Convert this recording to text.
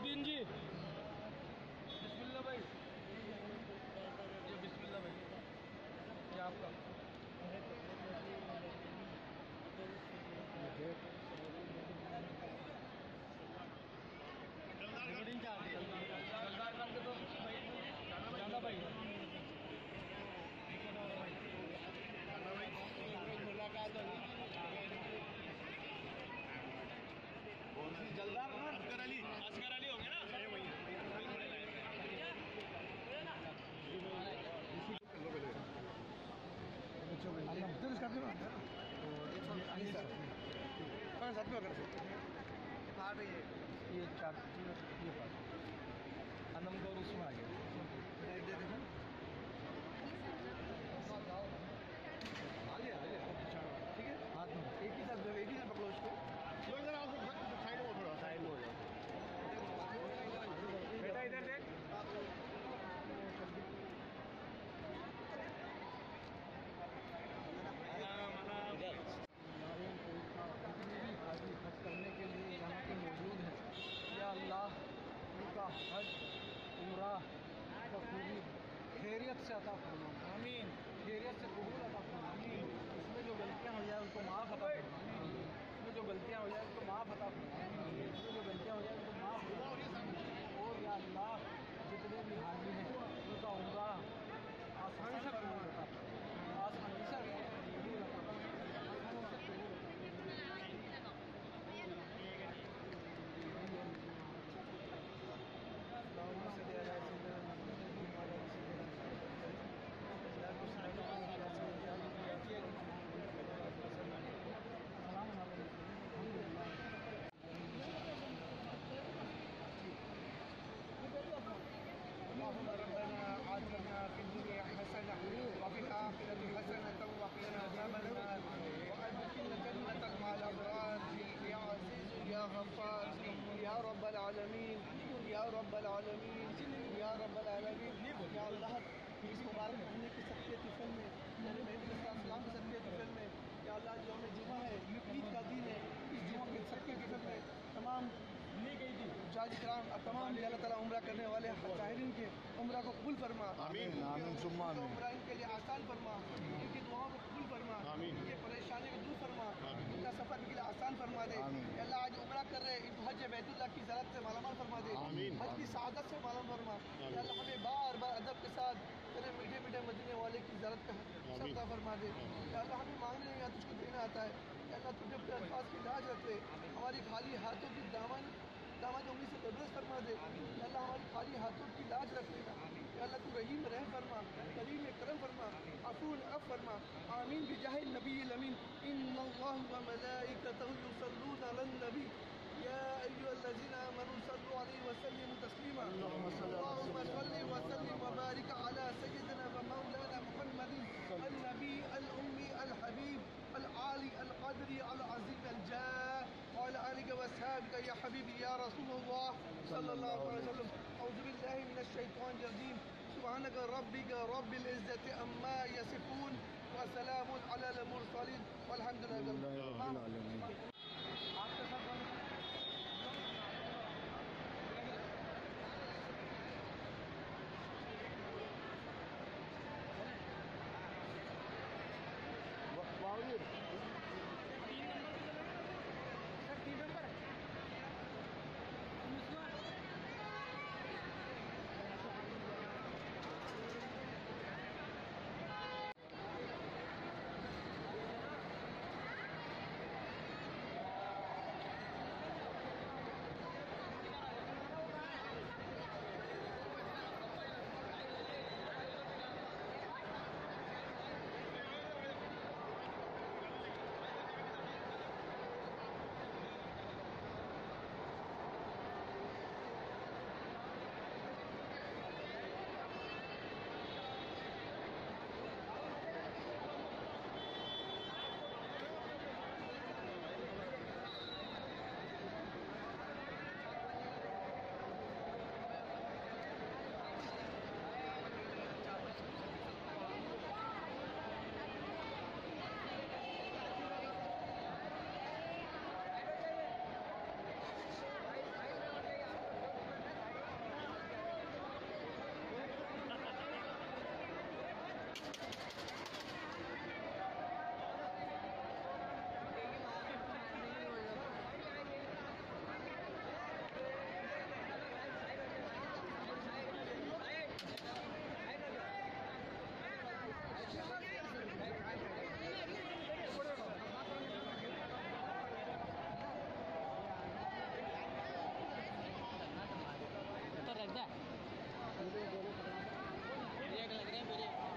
मोइन जी, बिस्मिल्लाह भाई, ये बिस्मिल्लाह भाई, ये आपका जलदार करके तो ज़्यादा भाई मुलाकात होगी। जलदार असगर अली होंगे ना। ये चार ये पास अनम को उसमें आ गया। ठीक है, हाथ में एक ही साथ पकड़ो उसको। साइड में थोड़ा साइड में हो जाओ बेटा, इधर देख। खर्च करने के लिए यहाँ पे मौजूद है। या अल्लाह उनका हज उम्रा बखूबी खैरियत से अता फरमा। आमीन। खैरियत से कबूल अता फरमा। आमीन। इसमें जो गलतियाँ हो जाए उसको माफ़ अता फरमा। इसमें जो गलतियाँ हो जाए उसको माफ़ अता फरमा। इसमें जो गलतियाँ हो जाए उसको माफ़ अता फरमा। और या अल्लाह जितने भी हाजी हैं उनका उम्रा आसानी से कबूल अता फरमा। आसानी से कबूल अता फरमा। اللهم ربنا آتنا في الدنيا حسنة وفي الآخرة حسنة وقنا عذاب النار وأدخلنا جنة مع الأبرار يا عزيز يا غفار يا رب العالمين يا رب العالمين يا رب العالمين। या अल्लाह इस मुबारक महीने की सबके तिफल में मेरे महबूब के सबके तिफल में या अल्लाह जो हमें जुमा है ईद का दिन है, इस जुमा के सबके तिफल में तमाम ली गई थी जाज कराम और तमाम अल्लाह ताला उम्रा करने वाले ताहिरीन के उम्रा को कबूल फरमा। आमीन आमीन सुम्मा आमीन। उम्रा इनके लिए आसान फरमा, इनकी दुआओं को कबूल फरमा, इनकी परेशानी को दूर फरमा, इनका सफ़र के लिए आसान फरमा दे। अल्लाह आज उम्रा कर रहे इनको हज बैतुल्लाह की ज़ियारत से मालामाल फरमा दे, हज की सआदत से मालामाल फरमा। अल्लाह हमें बार बार अदब के साथ तेरे मीठे मीठे मदीने वाले की ज़ियारत का सबका फरमा दे। अल्लाह हमें मांगने नहीं आता, तुझको देना आता है। अल्लाह तुझे अपने अल्फाज की लाज रख ले, हमारी खाली हाथों की दामन उंगली से तबरेज़ फरमा दे। अल्लाह हमारी खाली हाथों की लाज रख लेना। अल्लाह तू रहीम रहम फरमा, करीम करम फरमा, अफ़ून अफ़ फरमा। आमीन बिजाहिल नबील अमीन। इन्नल्लाह व मलाइकतहु युसल्लूना अलन नबी या अय्युहल्लज़ीना आमनू सल्लु अलैहि व सल्लिमू तस्लीमा। अल्लाहुम्मा सल्लि व सल्लिम व बारिक अला सय्यिदिना व मौलाना मुहम्मदिन अल नबी अल उम्मी अल हबीब अल आली अल क़द्री अल अज़ीम अल जाह व अला आलिहि व अस्हाबिहि या हबीबी या रसूलल्लाह सल्लल्लाहु अलैहि वसल्लम। औज़ु बिल्लाहि मिनश शैतानिर रजीम। सुब्हानक रब्बिका रब्बिल इज़्ज़ति अम्मा यसिफून व सलामुन अलल मुरसलीन वल्हम्दुलिल्लाहि रब्बिल आलमीन। आपके साथ वाहिर 3 नंबर पे चलेगा सर, 3 नंबर है।